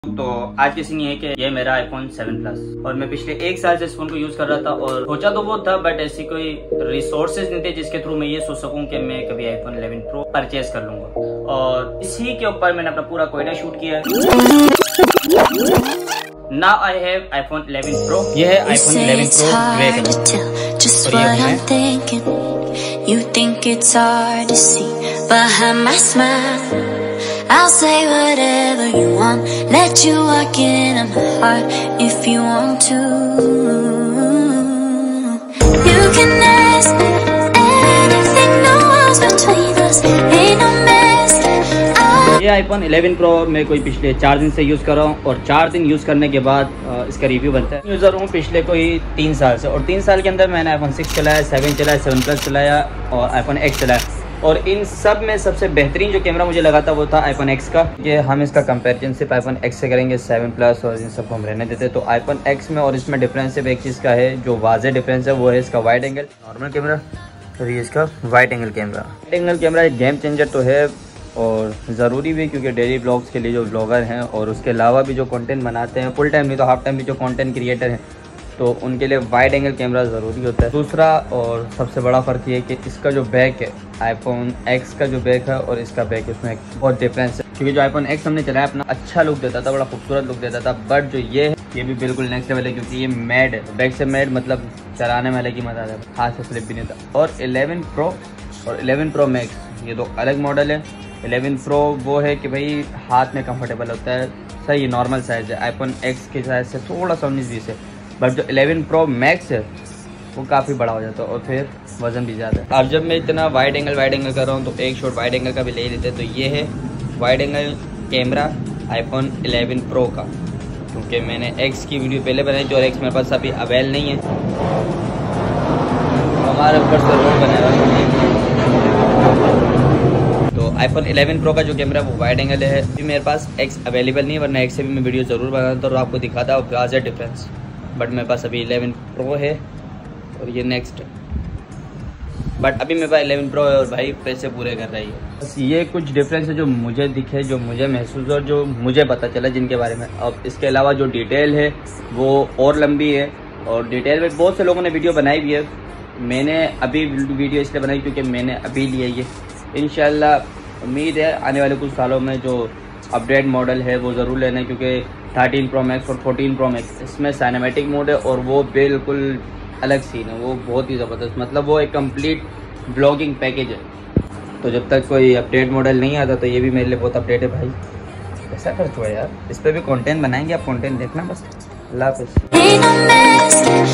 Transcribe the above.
तो आज की सीन ये है कि ये मेरा iPhone 7 Plus और मैं पिछले 1 साल से इस फोन को यूज कर रहा था और सोचा तो वो था बट ऐसी कोई रिसोर्सेज नहीं थे जिसके थ्रू मैं ये सोच सकूं कि मैं कभी iPhone 11 Pro परचेज कर लूंगा। और इसी के ऊपर मैंने अपना पूरा कोयडा शूट किया है। Now I have iPhone 11 Pro। ये है iPhone 11 Pro grey colour. I'll say whatever you want, let you walk into my heart if you want to. You can ask me anything, no walls between us, ain't no mess. ये iPhone 11 Pro मैं कोई पिछले 4 दिन से use कर रहा हूँ और 4 दिन यूज़ करने के बाद इसका रिव्यू बनता है। यूज़र हूँ पिछले कोई 3 साल से और 3 साल के अंदर मैंने iPhone 6 चलाया, 7 चलाया, 7 Plus चलाया और iPhone X चलाया। और इन सब में सबसे बेहतरीन जो कैमरा मुझे लगा था वो था iPhone X का। ये हम इसका कंपैरिजन सिर्फ iPhone X से करेंगे, 7 Plus और इन सबको हम रहने देते। तो iPhone X में और इसमें डिफरेंस सिर्फ एक चीज़ का है, जो वाज़ेह डिफरेंस है वो है इसका वाइड एंगल नॉर्मल कैमरा और ये इसका wide angle camera. Wide angle camera एक गेम चेंजर तो है और ज़रूरी भी, क्योंकि डेली ब्लॉग्स के लिए जो ब्लॉगर हैं और उसके अलावा भी जो कंटेंट बनाते हैं, फुल टाइम नहीं तो हाफ टाइम भी जो कंटेंट क्रिएटर हैं, तो उनके लिए वाइड एंगल कैमरा ज़रूरी होता है। दूसरा और सबसे बड़ा फ़र्क ये है कि इसका जो बैक है, iPhone X का जो बैक है और इसका बैक है, उसमें बहुत डिफरेंस है। क्योंकि जो iPhone X हमने चलाया अपना अच्छा लुक देता था, बड़ा खूबसूरत लुक देता था, बट जो ये है ये भी बिल्कुल नेक्स्ट लेवल है, क्योंकि ये मैड है। बैक से मैड मतलब चलाने में अलग ही मज़ा आता है, हाथ से स्लिप भी नहीं था। और 11 Pro और 11 Pro Max ये दो अलग मॉडल है। 11 Pro वो है कि भाई हाथ में कंफर्टेबल होता है, सही नॉर्मल साइज़ है, iPhone X के साइज़ से थोड़ा सा 19-20 है, बट जो 11 Pro Max है वो काफ़ी बड़ा हो जाता है और फिर वज़न भी ज़्यादा है। अब जब मैं इतना वाइड एंगल कर रहा हूँ तो एक शॉट वाइड एंगल का भी ले लेते हैं। तो ये है wide angle camera iPhone 11 Pro का, क्योंकि मैंने X की वीडियो पहले बनाई थी और X मेरे पास अभी अवेल नहीं है, हमारे ऊपर से रोड बनाया है। तो iPhone 11 Pro का जो कैमरा वो वाइड एंगल है। अभी मेरे पास X अवेलेबल नहीं है, वरना X से भी मैं वीडियो ज़रूर बनाता और आपको दिखाता हूँ वाज़ेह डिफरेंस, बट मेरे पास अभी 11 Pro है और ये नेक्स्ट है। बट अभी मेरे पास 11 Pro है और भाई पैसे पूरे कर रही है। बस ये कुछ डिफरेंस है जो मुझे दिखे, जो मुझे महसूस और जो मुझे पता चला जिनके बारे में। अब इसके अलावा जो डिटेल है वो और लंबी है और डिटेल में बहुत से लोगों ने वीडियो बनाई भी है। मैंने अभी वीडियो इसलिए बनाई क्योंकि मैंने अभी लिया ये। इंशाल्लाह उम्मीद है आने वाले कुछ सालों में जो अपडेट मॉडल है वो ज़रूर लेना है, क्योंकि 13 Pro Max और 14 Pro Max इसमें सिनेमैटिक मोड है और वो बिल्कुल अलग सीन है, वो बहुत ही ज़बरदस्त, मतलब वो एक कंप्लीट ब्लॉगिंग पैकेज है। तो जब तक कोई अपडेट मॉडल नहीं आता तो ये भी मेरे लिए बहुत अपडेट है भाई। ऐसा खर्च हुआ यार, इस पर भी कंटेंट बनाएंगे, आप कंटेंट देखना बस। अल्लाह हाफ़िज़।